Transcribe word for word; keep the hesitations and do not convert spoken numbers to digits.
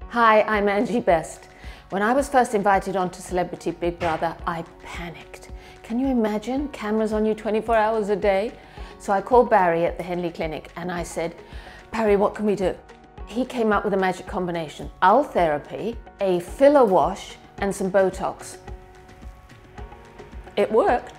Hi, I'm Angie Best. When I was first invited onto Celebrity Big Brother, I panicked. Can you imagine cameras on you twenty-four hours a day? So I called Barry at the Henley Clinic and I said, Barry, what can we do? He came up with a magic combination: owl therapy, a filler wash, and some Botox. It worked.